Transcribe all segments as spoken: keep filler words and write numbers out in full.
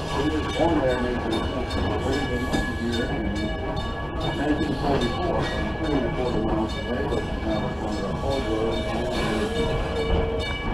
He was born there in eighteen forty-four, three and a quarter miles away, but now it's under a whole road.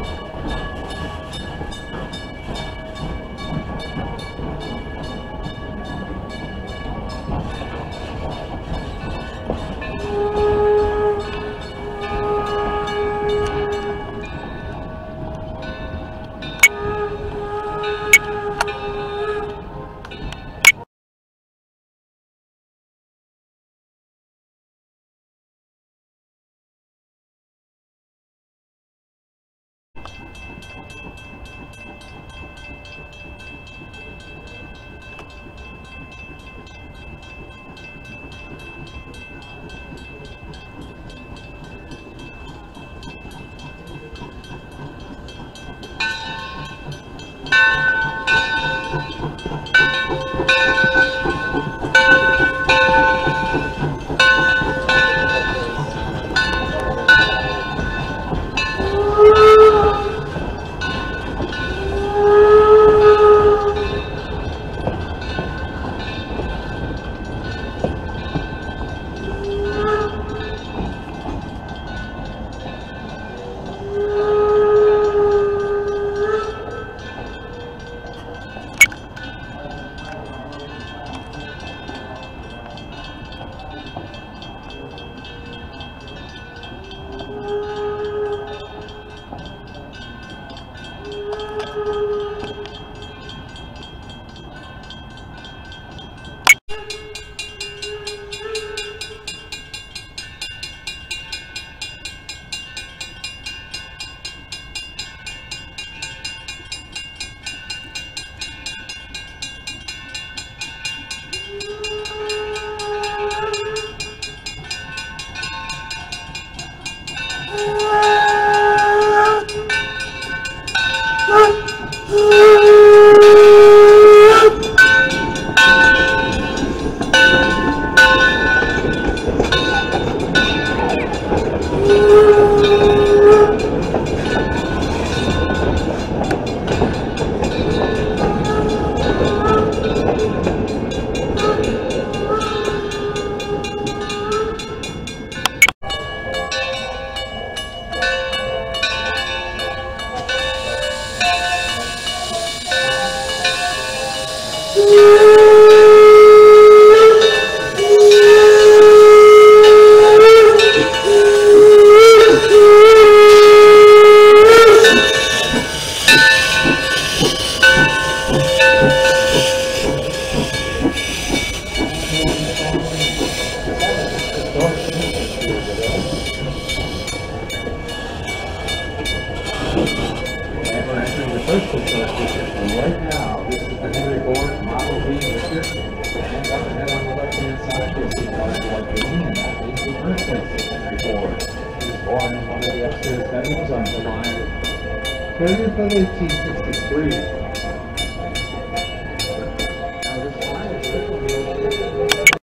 First construction, and right now, this is the Henry Ford Model V Vista. And up ahead on the left-hand side, you'll see cars like this, and that is the birthplace of Henry Ford. He was born in one of the upstairs bedrooms on July thirtieth of eighteen sixty-three.